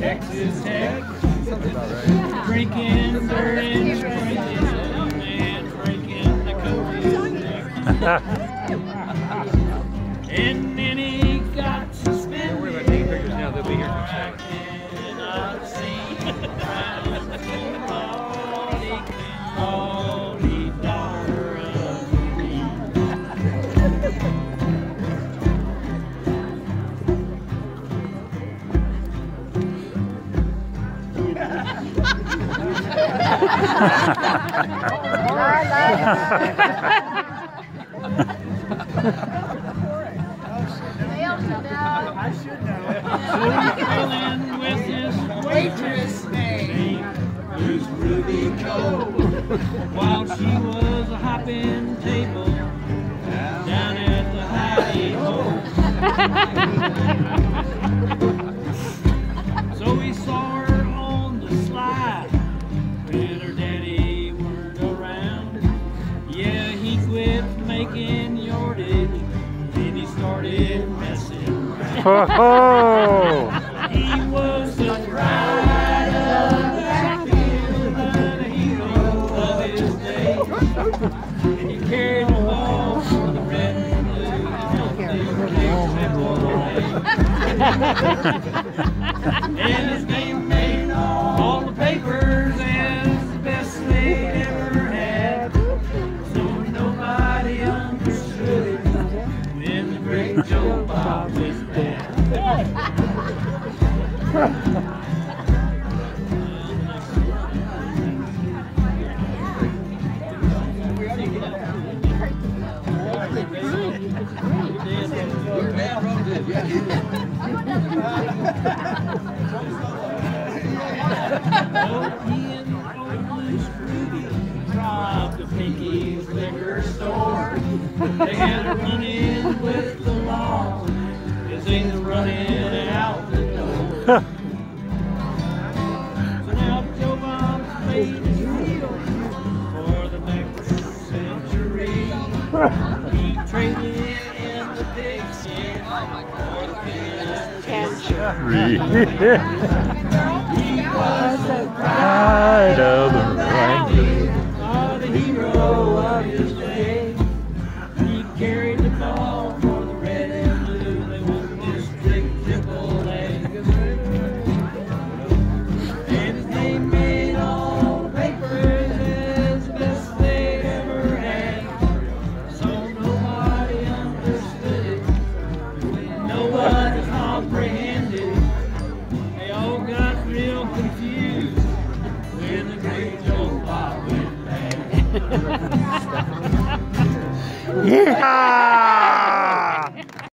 Texas Tech. Drinking during drinking and drinking the coach's neck. And then he got suspended. Don't worry about taking pictures now, they'll be here. I should know. So he fell in with his waitress name, who's Ruby Cole, while she was a hopping table down at the Hi-Ho. So he saw her on the slide when her daddy weren't around. Yeah, he quit making yardage and he started messing around. He was the pride of Blackfield and a hero of his day. And he carried the ball for the red and blue. And his name made all the papers as the best they ever had. So nobody understood it when the great Joe Bob was dead. Robbed the Pinky's liquor store. They had to run in with the law as they were running out the door. So now Joe Bob's made his deal for the next century. He traded in the pigskin for the penitentiary. He was the pride of the valley, the hero of his day. He carried the ball for the red and blue. They won District Triple A. And his name made all the papers as the best they ever had. So nobody understood it. No one comprehended. They all got real confused when the great Joe Bob went bad. Yeah!